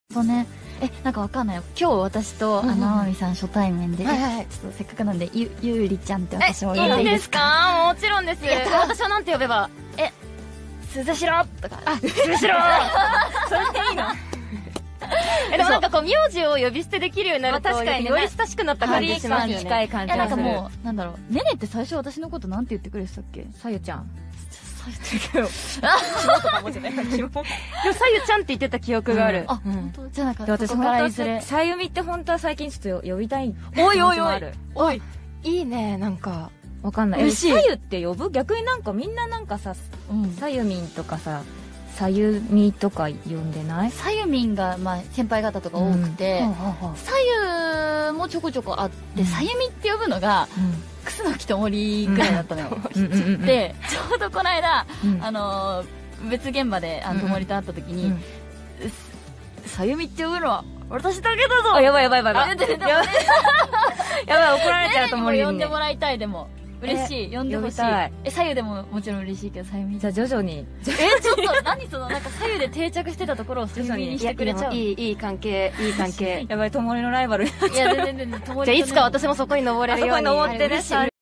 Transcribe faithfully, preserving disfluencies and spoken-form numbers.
そうね。え、なんかわかんないよ。今日私と、あの、天海さん初対面で、ちょっとせっかくなんで、ゆ、ゆうりちゃんって私も呼んでいいですか？ もちろんです。私はなんて呼べば？ え、鈴代とか。 あ、鈴代それでいいの？え、でもなんかこう、名字を呼び捨てできるようになると、確かにより親しくなった感じしますよね。近い感じがする。いや、なんかもう、なんだろう。ねねって最初私のことなんて言ってくれてたっけ？ さゆちゃん。 さゆって言うけど。 肝とかもじゃない。肝。でもさゆちゃんって言ってた記憶がある。 あ、本当？じゃあなんか、 私本当はさゆみって本当は最近ちょっと呼びたい。 おいおいおい。 おい。いいね、なんか。わかんない。え、さゆって呼ぶ？逆になんかみんななんかさ、さゆみんとかさ、さゆみとか呼んでない？ さゆみんが、まあ、先輩方とか多くて、さゆもちょこちょこあって、さゆみって呼ぶのが、楠木と森くらいだったのよ。で、ちょうどこの間、あの、別現場で、あの、ともりと会った時に、さゆみって呼ぶのは、私だけだぞ！ あ、やばいやばいやばい。やばい、怒られちゃうと森に。 呼んでもらいたい、でも。嬉しい。呼んでほしい。え、左右でももちろん嬉しいけど、さゆみ。 じゃあ徐々に。 え、ちょっと、何その、なんか左右で定着してたところを徐々にしてくれちゃう。 いい、いい関係、いい関係。やばい、ともりのライバル。いや、全然全然、ともり。 じゃあいつか私もそこに登れるように。 そこに登ってね。